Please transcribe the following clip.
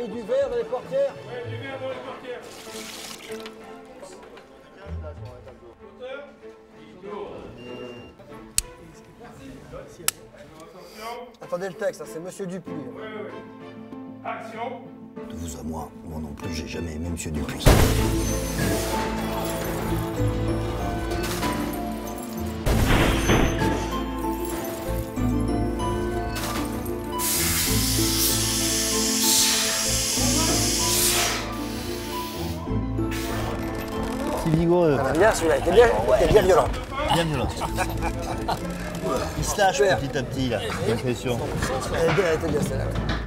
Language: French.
mis du verre dans les portières? Ouais, du verre dans les portières. Hauteur. Il tourne. Merci. Attention. Attendez le texte, hein, c'est Monsieur Dupuis. Ouais. Action. De vous à moi non plus, j'ai jamais aimé Monsieur Dupuis. C'est vigoureux. Ah, bien celui-là, il était bien violent. Bien violent. Il se lâche petit à petit là, j'ai l'impression. Elle était bien celle-là. Ouais.